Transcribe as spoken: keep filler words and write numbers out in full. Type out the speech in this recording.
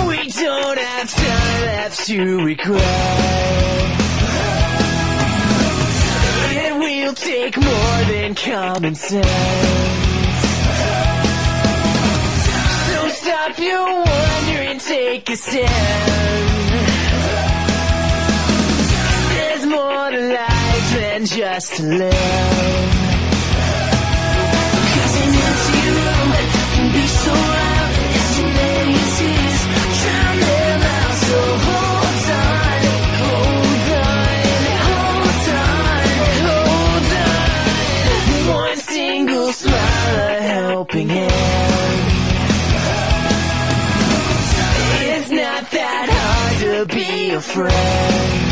We don't have time left to regret. It will take more than common sense. So stop your wonder and take a stand. There's more to life than just to live. Cause an empty room can be so loud, it's amazes, drown them out. So hold on, hold on, hold on, hold on. One single smile, a helping hand. It's not that hard to be a friend.